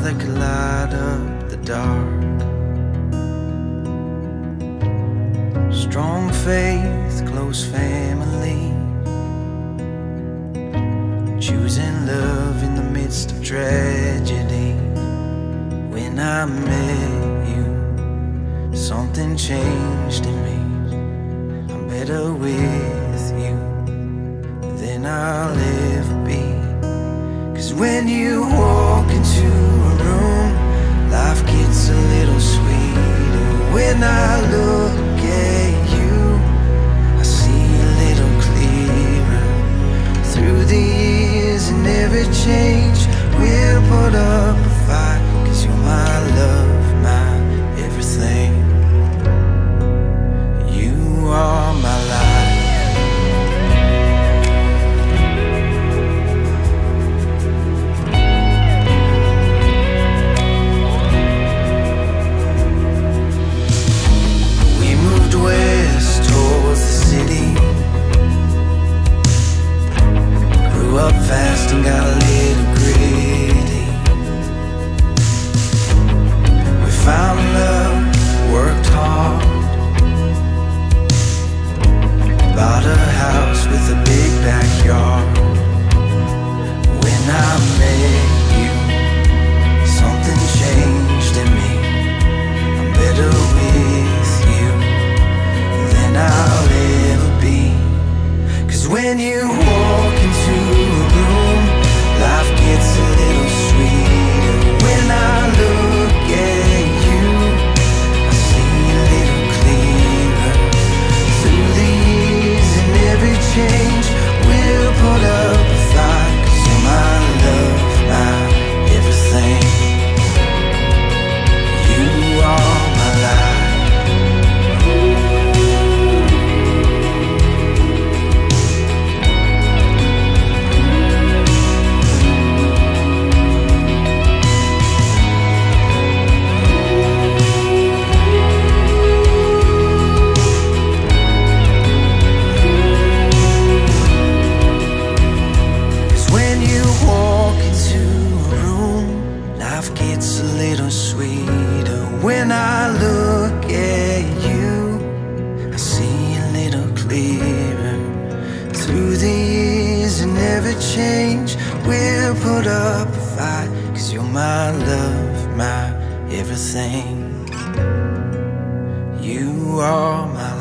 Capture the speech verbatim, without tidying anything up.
that could light up the dark. Strong faith, close family, choosing love in the midst of tragedy. When I met you, something changed in me. I'm better with you than I'll ever be. 'Cause when you walk into a room, life gets a little sweeter. When I look at you, I see a little clearer. Through the years and every change, we'll put up a fight. 'Cause you're my love, my everything. You are my life. We moved west towards the city, grew up fast and got a little gritty. We found love, worked hard, bought a house with a big backyard. When I met you, something changed in me. I'm better with you than I'll ever be. 'Cause when you walk into a room, life gets a little sweeter. When I look at you, I see a little clearer. Through the years and every change, we'll put up a fight. 'Cause you're my love, my everything. You are my life. Gets a little sweeter. When I look at you, I see a little clearer. Through the years and every change, we'll put up a fight. 'Cause you're my love, my everything. You are my